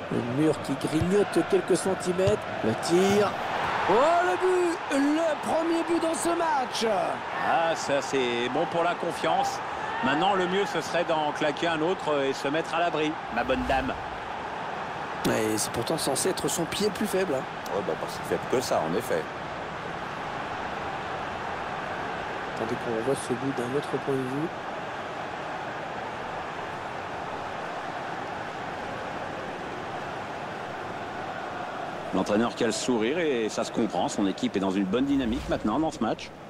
Le mur qui grignote quelques centimètres. Le tir. Oh, le but! Le premier but dans ce match! Ah, ça c'est bon pour la confiance. Maintenant, le mieux, ce serait d'en claquer un autre et se mettre à l'abri, ma bonne dame. Et c'est pourtant censé être son pied plus faible. Hein. Ouais, bah, pas si faible que ça, en effet. Attendez qu'on voit ce but d'un autre point de vue. L'entraîneur qui a le sourire et ça se comprend. Son équipe est dans une bonne dynamique maintenant dans ce match.